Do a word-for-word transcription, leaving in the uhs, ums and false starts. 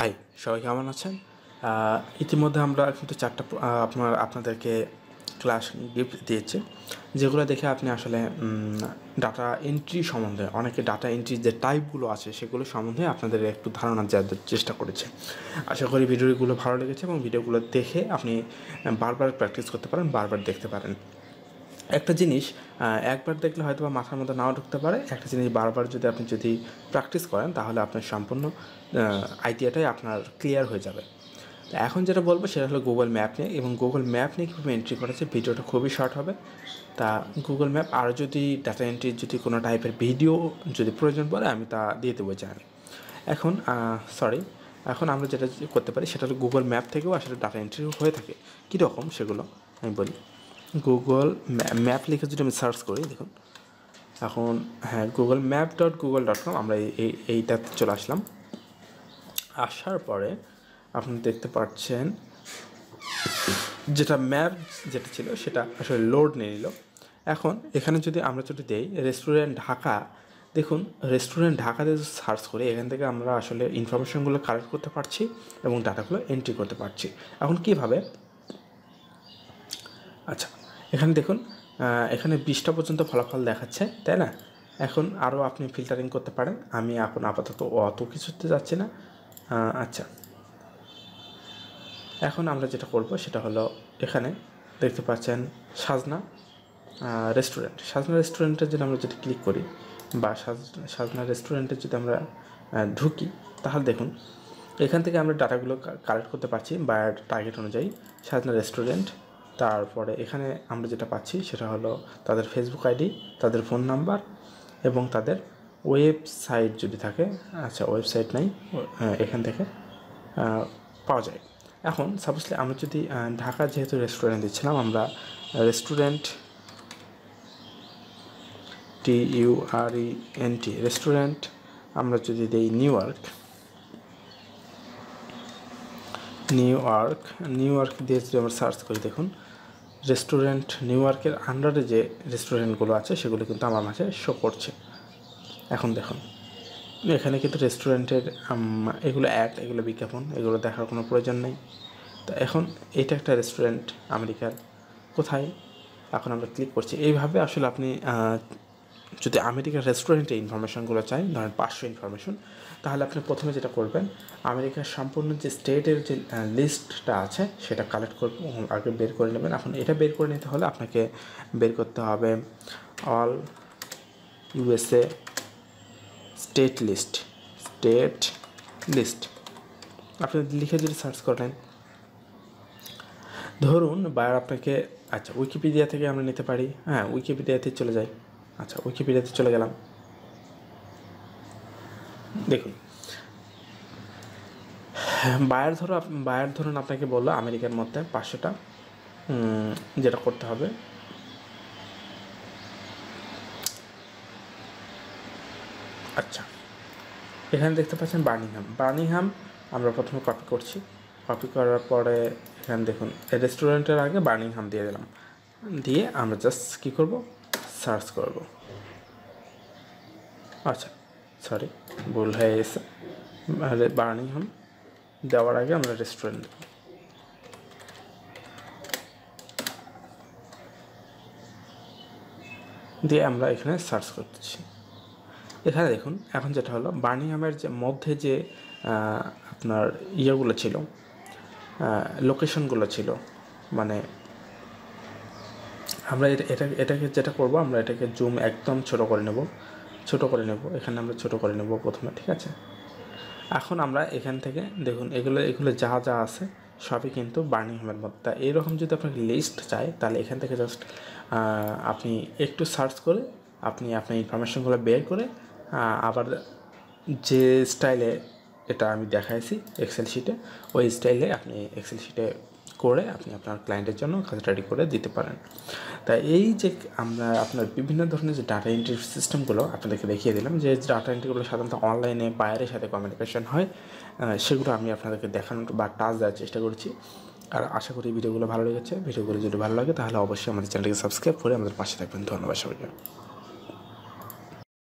High, সবাই কেমন আছেন? ইতিমধ্যে আমরা কিন্তু চারটা আপনার আপনাদেরকে ক্লাস গিফট দিয়েছি, যেগুলো দেখে আপনি আসলে ডাটা এন্ট্রি সম্বন্ধে, অনেকে ডাটা এন্ট্রির যে টাইপগুলো আছে সেগুলো সম্বন্ধে আপনাদের একটু ধারণা দেওয়ার চেষ্টা করেছে। আশা করি ভিডিওগুলো ভালো লেগেছে এবং ভিডিওগুলো দেখে আপনি বারবার প্র্যাকটিস করতে পারেন, বারবার দেখতে পারেন। একটা জিনিস একবার দেখলে হয়তো বা মাথার মধ্যে নাও ঢুকতে পারে, একটা জিনিস বারবার যদি আপনি যদি প্র্যাকটিস করেন তাহলে আপনার সম্পূর্ণ আইডিয়াটাই আপনার ক্লিয়ার হয়ে যাবে। তো এখন যেটা বলবো সেটা হলো গুগল ম্যাপ নিয়ে, এবং গুগল ম্যাপ নিয়ে কীভাবে এন্ট্রি করেছে। ভিডিওটা খুবই শর্ট হবে। তা গুগল ম্যাপ আরও যদি ডাটা এন্ট্রির যদি কোনো টাইপের ভিডিও যদি প্রয়োজন পড়ে আমি তা দিয়ে দেবো চ্যানেলে। এখন সরি এখন আমরা যেটা করতে পারি সেটা হলো গুগল ম্যাপ থেকেও আসলে ডাটা এন্ট্রি হয়ে থাকে। কীরকম সেগুলো আমি বলি। গুগল ম্যাপ লিখে যদি আমি সার্চ করি, দেখুন এখন হ্যাঁ Google map dot Google dot com আমরা এই এইটাতে চলে আসলাম। আসার পরে আপনি দেখতে পাচ্ছেন যেটা ম্যাপ যেটা ছিল সেটা আসলে লোড নিয়ে নিল। এখন এখানে যদি আমরা যদি দেই রেস্টুরেন্ট ঢাকা, দেখুন রেস্টুরেন্ট ঢাকাতে সার্চ করে এখান থেকে আমরা আসলে ইনফরমেশনগুলো কালেক্ট করতে পারছি এবং ডাটাগুলো এন্ট্রি করতে পারছি। এখন কীভাবে? আচ্ছা, এখানে দেখুন এখানে বিশটা পর্যন্ত ফলাফল দেখাচ্ছে, তাই না? এখন আরও আপনি ফিল্টারিং করতে পারেন। আমি এখন আপাতত অত কিছুতে যাচ্ছি না। আচ্ছা, এখন আমরা যেটা করব সেটা হলো এখানে দেখতে পাচ্ছেন সাজনা রেস্টুরেন্ট। সাজনা রেস্টুরেন্টের যদি আমরা যদি ক্লিক করি বা সাজনা রেস্টুরেন্টে যদি আমরা ঢুকি, তাহলে দেখুন এখান থেকে আমরা ডাটাগুলো কালেক্ট করতে পারছি বায়ার টার্গেট অনুযায়ী। সাজনা রেস্টুরেন্ট, তারপরে এখানে আমরা যেটা পাচ্ছি সেটা হলো তাদের ফেসবুক আইডি, তাদের ফোন নাম্বার এবং তাদের ওয়েবসাইট যদি থাকে। আচ্ছা, ওয়েবসাইট নাই, এখান থেকে পাওয়া যায়। এখন সাপোজলি আমরা যদি ঢাকা যেহেতু রেস্টুরেন্ট দিচ্ছিলাম, আমরা restaurant T U R E N T restaurant আমরা যদি দিই New York New York New York দিয়ে যদি আমরা সার্চ করি, দেখুন রেস্টুরেন্ট নিউ ইয়র্কের আন্ডারে যে রেস্টুরেন্টগুলো আছে সেগুলো কিন্তু আমার মাঝে শো করছে। এখন দেখুন এখানে কিন্তু রেস্টুরেন্টের এগুলো অ্যাড, এগুলো বিজ্ঞাপন, এগুলো দেখার কোনো প্রয়োজন নেই। তো এখন এটা একটা রেস্টুরেন্ট আমেরিকার কোথায়, এখন আমরা ক্লিক করছি। এইভাবে আসলে আপনি যদি আমেরিকার রেস্টুরেন্টের ইনফরমেশনগুলো চাই, ধরেন পাঁচশো ইনফরমেশন, তাহলে আপনি প্রথমে যেটা করবেন আমেরিকার সম্পূর্ণ যে স্টেটের যে লিস্টটা আছে সেটা কালেক্ট করবে, আগে বের করে নেবেন। এখন এটা বের করে নিতে হলে আপনাকে বের করতে হবে all USA state list state list আপনি লিখে যদি সার্চ করেন, ধরুন বায়ার আপনাকে, আচ্ছা উইকিপিডিয়া থেকে আমরা নিতে পারি। হ্যাঁ, উইকিপিডিয়াতে চলে যাই। আচ্ছা, উইকিপিডিয়াতে চলে গেলাম। দেখুন বায়ার ধরো বায়ার ধরুন আপনাকে বললো আমেরিকার মধ্যে পাঁচশোটা, যেটা করতে হবে আচ্ছা এখানে দেখতে পাচ্ছেন বার্মিংহাম। বার্মিংহাম আমরা প্রথমে কপি করছি। কপি করার পরে এখানে দেখুন রেস্টুরেন্টের আগে বার্মিংহাম দিয়ে দিলাম, দিয়ে আমরা জাস্ট কী করব, সার্চ করব। আচ্ছা সরি, ভুল হয়ে গেছে। বার্মিংহাম দেওয়ার আগে আমরা রেস্টুরেন্ট দেব। দিয়ে আমরা এখানে সার্চ করতেছি। এখানে দেখুন এখন যেটা হলো বার্মিংহামের যে মধ্যে যে আপনার ইয়েগুলো ছিল, লোকেশনগুলো ছিল, মানে আমরা এটা এটা এটাকে যেটা করব আমরা এটাকে জুম একদম ছোট করে নেব ছোট করে নেব এখানে আমরা ছোট করে নেব প্রথমে, ঠিক আছে? এখন আমরা এখান থেকে দেখুন এগুলো এগুলো যা যা আছে সবই কিন্তু বার্মিংহামের মধ্যে। তা এইরকম যদি আপনাকে লিস্ট চাই তাহলে এখান থেকে জাস্ট আপনি একটু সার্চ করে আপনি আপনার ইনফরমেশনগুলো বের করে আবার যে স্টাইলে এটা আমি দেখাইছি এক্সেল শিটে, ওই স্টাইলে আপনি এক্সেল শিটে করে আপনি আপনার ক্লায়েন্টের জন্য কাজ রেডি করে দিতে পারেন। তাই এই যে আমরা আপনার বিভিন্ন ধরনের যে ডাটা এন্ট্রি সিস্টেমগুলো আপনাদেরকে দেখিয়ে দিলাম, যে ডাটা এন্ট্রিগুলো সাধারণত অনলাইনে বায়ারের সাথে কমিউনিকেশন হয়, সেগুলো আমি আপনাদেরকে দেখানোর বা টাচ দেওয়ার চেষ্টা করছি। আর আশা করি ভিডিওগুলো ভালো লেগেছে। ভিডিওগুলো যদি ভালো লাগে তাহলে অবশ্যই আমাদের চ্যানেলকে সাবস্ক্রাইব করে আমাদের পাশে থাকবেন। ধন্যবাদ সবাইকে।